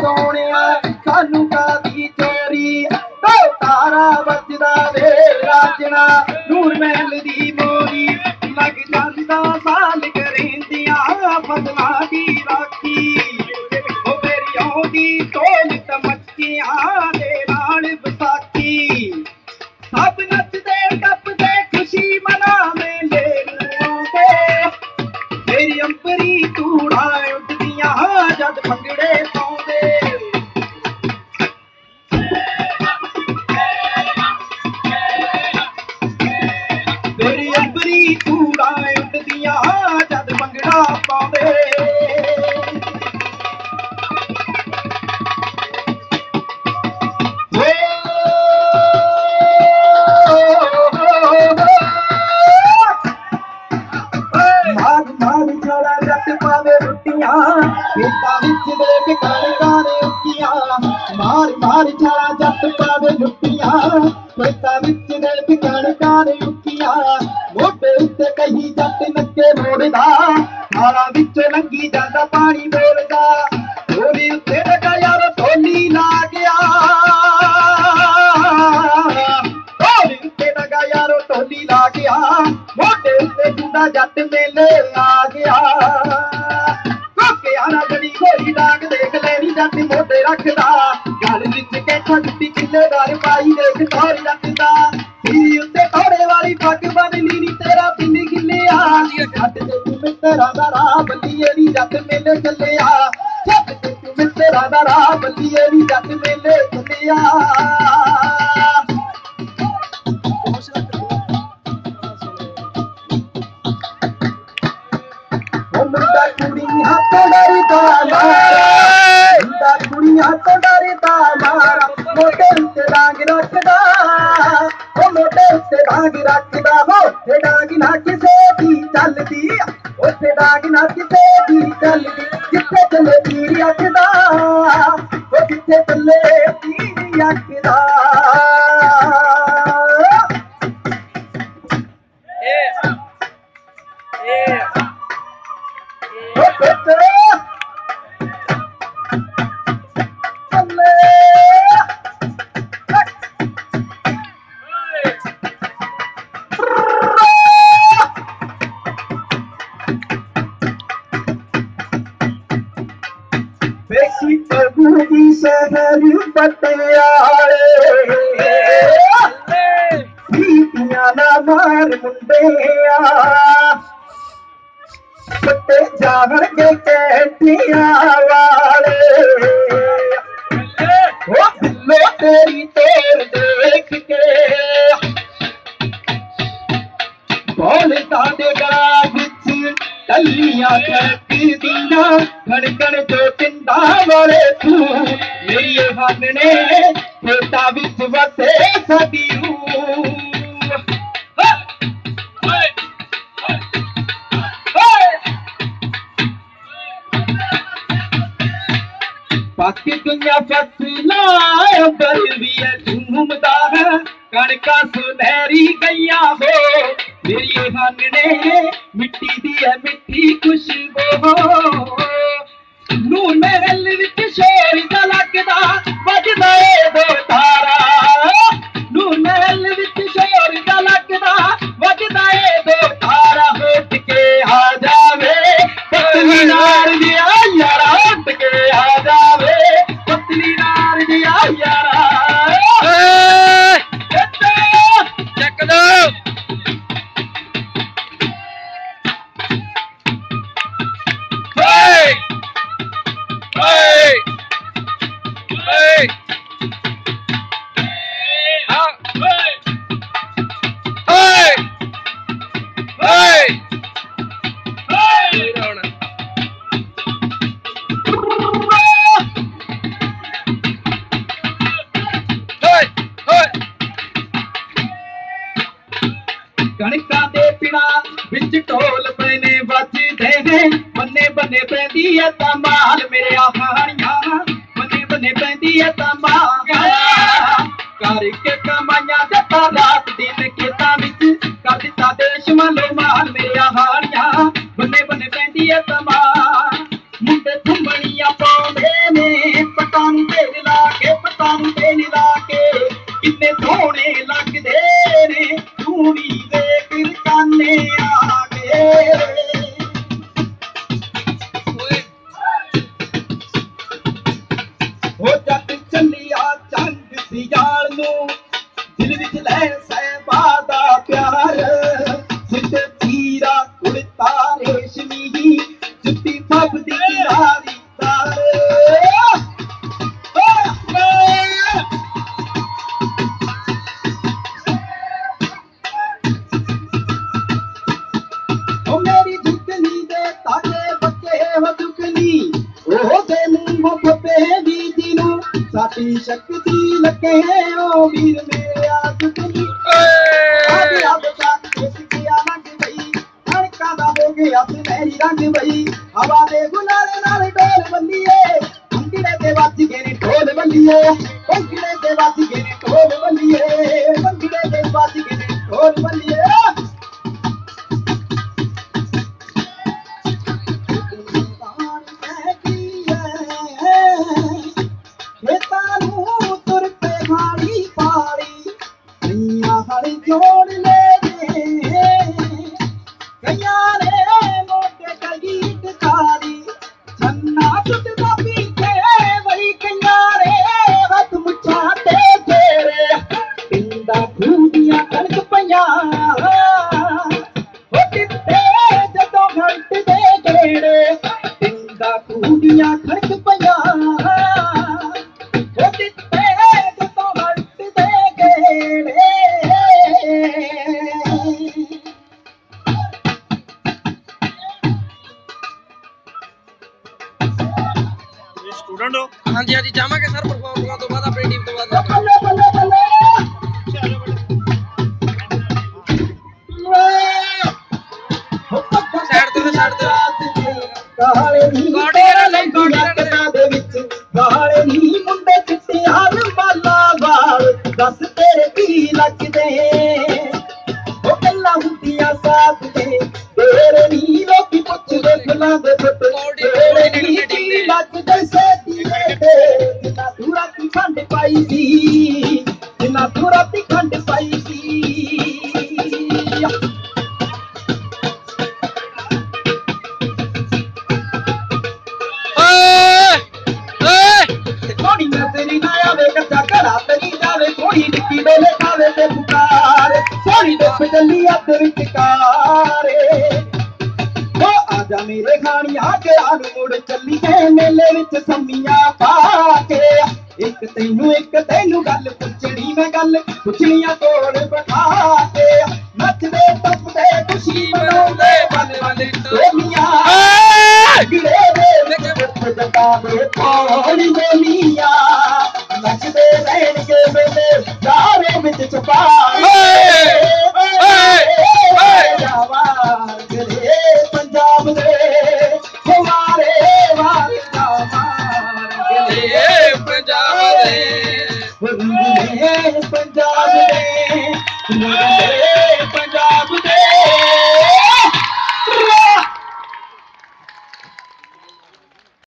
सोनिया सानू कादी चोरी तारा बजदा वे राजना नूर महल दी मोरी लग जांदा साल करेंदियां फसलां दी राखी ओ मेरी औंदी तोल तमक्कियां दे नाल बसाखी सब नचदे टपदे खुशी मनावे लेंदे मेरी अंबरी तूड़ा उठदियां जद भंगड़े पाउंदे मेरी अंबरी तूड़ा उठदियां जद भंगड़ा पाउंदे मार मार छाड़ा जट पावे लुटियां खेतां विच देख कणकां उठियां मोढे उत्ते कही जट नक्के मोड़दा नालां विच लंघी जांदा पानी बोलदा ढोली उत्ते लगा यार ढोली ला गया ढोली उत्ते लगा यार ढोली ला गया मोढे उत्ते जुंदा जट मेले आ गया जड़ी घोड़ी डाक देख लेनी जट मोढे रखदा गल विच कैठा जुत्ती किल्लेदार पाई देख तौर जटदा सिरी उत्ते थोड़े वाली पग बदली नी तेरा पिंड गिल्लिया जट ते तू मित्तरां दा राह बल्लिए नी जट मेले चलिया जट ते तू मित्तरां दा राह बल्लिए नी जट मेले चलिया कुड़ियां तो डरदा मारा मोटे उत्ते डांग रखदा ओ मोटे उत्ते डांग रखदा ओथे डांग ना किसे दी चलदी ओथे डांग ना किसे दी चलदी जिथे चले तीर अखदा ओ जिथे चले तीर अखदा शहर पटियाले बीतियां ना मार मुंडिया पट्टे जावणगे कैंटियां वाले ओ दिलो तेरी तोर देख के बोल तादे गला विच टल्लियां करदियां धड़कन जो पिंडा वाले तू मेरी हानने खेता विच वसे साडी बाकी दुनिया फसलां अंबर भी झूमदा है कणका सुनहरी गईया हो मेरी हानने मिट्टी दी है मिट्टी खुशबू नूर महल विच शोर दा लगदा वजदा ए दो तारा नूर महल विच शोर दा लगदा वजदा ए दो तारा उठ के आ जावे पतली नार दिया यारा उठ के आ जावे पतली नार दिया यारा चक दो कणकां दे पिड़ा विच ढोल पैने बजदे ने बन्ने बन्ने पैंदी है तमाल मेरे आहाड़ियां बन्ने बन्ने पैंदी है तमाल करके कमाइयां जता रात दिन खेतां विच कर दिता देश मालो माल मेरे आहाड़ियां बन्ने बन्ने पैंदी है तमाल मुंडे थुंबड़ियां पाउंदे ने पटा ਹੋ ਜੱਟ ਚੱਲਿਆ ਚੰਗ ਸਿਆਲ ਨੂੰ ਦਿਲ ਵਿੱਚ ਲੈ ਸਹਿਬਾ ਦਾ ਪਿਆਰ ਸਿੱਧੇ ਚੀਰਾ ਕੁੜਤਾ ਰੇਸ਼ਮੀ ਜੁੱਤੀ ਫੱਬਦੀ ਕਿਨਾਰੀ ਤਾਰ ਉਹ ਮੇਰੀ ਝੁਕਣੀ ਦੇ ਤਾਗੇ ਬੱਕੇ ਹੋ ਝੁਕਣੀ ਉਹਦੇ ਮੂੰਹ ਫੱਬੇ ਦੀ ਜੀ ਨੂੰ ਸਾਡੀ ਸ਼ਕਤੀ ਲੱਗੇ ਉਹ ਵੀਰ ਮੇਰਾ ਝੁਕਣੀ ਆਬ ਦਾ ਇਸ ਗਿਆ ਲੰਘ ਗਈ ਕਣਕਾਂ ਦਾ ਹੋ ਗਿਆ ਸੁਨਹਿਰੀ ਰੰਗ ਬਈ ਹਵਾ ਦੇ ਗੁਲਾਲੇ ਨਾਲ ਡੋਲ ਬੱਲੀਏ ਭੰਗੜੇ ਤੇ ਵੱਜ ਗਏ ਨੇ ਢੋਲ ਬੱਲੀਏ ਭੰਗੜੇ ਤੇ ਵੱਜ ਗਏ ਨੇ ਢੋਲ ਬੱਲੀਏ ਭੰਗੜੇ ਤੇ ਵੱਜ ਗਏ ਨੇ ਢੋਲ ਬੱਲੀਏ ਖੇਤਾਂ ਨੂੰ ਤੁਰ ਪੇ ਹਾੜੀ ਪਾੜੀ ਕਈਆਂ ਹਲ ਜੋੜ ਲੈ ਕਈਆਂ ਨੇ ਮੋਟੇ ਕਗੀਤ ਕਾਰੀ ਛੰਨਾ ਟੁੱਟਦਾ ਪੀਛੇ ਵਈ ਕਈਆਂ ਨੇ ਹੱਥ ਮੁੱਛਾਂ ਤੇ ਫੇਰੇ ਪਿੰਡਾਂ ਖੂਦੀਆਂ ਕਣਕ ਪਈਆਂ ਉਹ ਟਿੱਟੇ ਜਦੋਂ ਘੰਟ ਦੇ ਗੇੜੇ ਪਿੰਡਾਂ ਖੂਦੀਆਂ ਕਣਕ ਪਈਆਂ स्टूडेंट हो? हाँ जी जावांगे सर परफॉर्म तो बाद अपनी टीम तो बाद ਗਾਲੇ ਨੀ ਮੁੰਡੇ ਚਿੱਟਿਆਂ ਰੁਮਾਲਾਂ ਵਾਲ ਦੱਸ ਤੇਰੇ ਕੀ ਲੱਗਦੇ ਉਹ ਗੱਲਾਂ ਹੁੰਦੀਆਂ ਸਾਥ ਦੇ ਤੇਰੇ ਨੀ ਲੋਕੀ ਪੁੱਛਦੇ ਫੁੱਲਾਂ ਦੇ ਫੁੱਟ ਤੇਰੇ ਨੀ ਕੀ ਲੱਗਦੇ ਸੇਤੀ ਤੇ ਜਿੰਨਾ ਤੂੰ ਰਾਤੀ ਖੰਡ ਪਾਈ ਸੀ ਜਿੰਨਾ ਤੂੰ ਰਾਤੀ ਖੰਡ ਪਾਈ ਸੀ ਥੋੜੀ ਤੇਰੀ ਨਾ ਆਵੇ ਕੱਚਾ ਘੜਾ ਤੇ ਨਹੀਂ ਜਾਵੇ ਥੋੜੀ ਨਿੱਕੀ ਡੋਲੇ ਖਾਵੇ ਤੇ ਪੁਕਾਰ ਥੋੜੀ ਦੁੱਖ ਚੱਲੀ ਅੱਧ ਵਿਚਕਾਰੇ ਉਹ ਆਜਾ ਮੇਰੇ ਖਾਣੀਆਂ ਗਿਆਂ ਨੂੰ ਮੁੜ ਚੱਲੀਏ ਮੇਲੇ ਵਿੱਚ ਸੰਮੀਆਂ ਪਾ ਕੇ ਇੱਕ ਤੈਨੂੰ ਗੱਲ ਪੁੱਛਣੀ ਮੈਂ ਗੱਲ ਪੁੱਛਣੀਆਂ ਕੋਲ ਬਿਠਾ ਕੇ ਨੱਚਦੇ ਟੱਪਦੇ ਖੁਸ਼ੀ ਮਨਾਉਂਦੇ ਬੱਲ ਬੱਲ ਟੋਲੀਆਂ ਗਿਰੇ ਦੇ ਵਿੱਚ ਜਗਾਵੇ ਥੋੜੀ ਬੋਲੀਆਂ ਨੱਚਦੇ ਰਹਿਣਗੇ ਮੇਲੇ ਸਾਰੇ ਵਿੱਚ ਛੁਪਾ ਪੰਜਾਬ ਦੇ ਹਮਾਰੇ ਵਾਲੇ ਪੰਜਾਬ ਦੇ ਪੰਜਾਬ ਦੇ